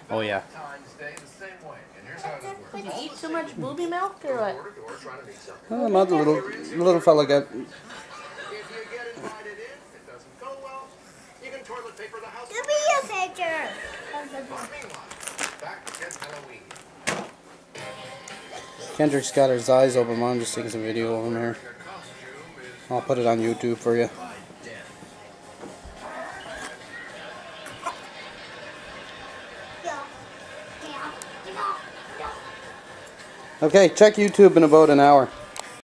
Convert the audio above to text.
Oh yeah. Did you eat too much booby milk or what? Not the little fella got. Give me a picture. Kendrick's got his eyes open. I'm just taking some video of him here. I'll put it on YouTube for you. Okay, check YouTube in about an hour.